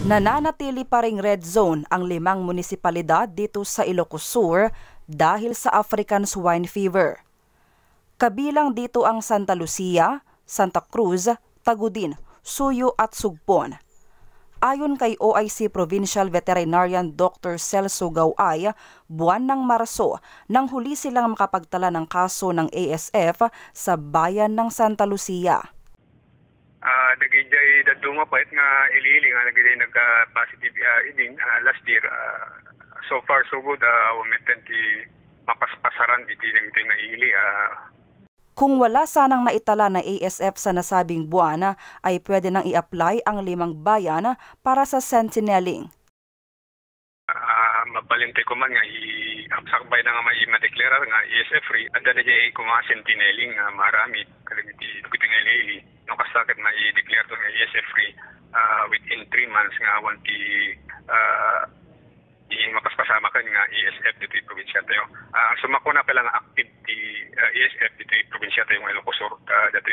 Nananatili pa ring red zone ang 5 munisipalidad dito sa Ilocos Sur dahil sa African swine fever. Kabilang dito ang Santa Lucia, Santa Cruz, Tagudin, Suyo at Sugpon. Ayon kay OIC Provincial Veterinarian Dr. Celso Gaway, buwan ng Marso nang huli silang makapagtala ng kaso ng ASF sa bayan ng Santa Lucia. Nagijay dadunga pa nga ilili nga nagijay nagka-positive idin last year. So far so good, umitin ti mapaspasaran iti nga ili. Kung wala sanang naitala na ASF sa nasabing buwan, ay pwede nang i-apply ang 5 bayan para sa sentineling. Mapalintay ko man nga i-sakbay na nga ma-deklara nga ASF free. Anda na dyan kung mga sentineling nga marami. Kalimiti nga ili. Nung kasakit na i-declare to nga ASF free within 3 months nga wanti mapaspasama ka nga ESF dito yung probinsya tayo. Sumako na pala nga active di ESF dito yung probinsya tayo ng Ilocos Sur. Dito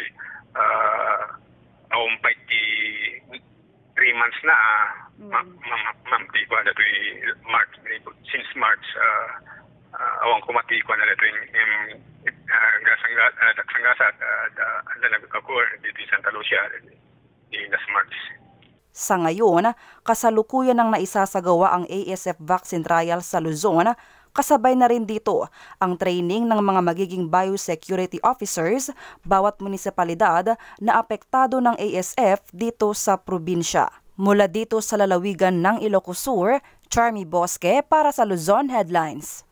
aumpay di 3 months na ma'am di ko dito yung March. Since March, awang kumati ko na dito yung dagsangasa at nag-occur dito yung Santa Lucia di last March. Sa ngayon, kasalukuyan nang naisasagawa ang ASF vaccine trial sa Luzon, kasabay na rin dito ang training ng mga magiging biosecurity officers bawat munisipalidad na apektado ng ASF dito sa probinsya. Mula dito sa lalawigan ng Ilocos Sur, Charmy Bosque para sa Luzon Headlines.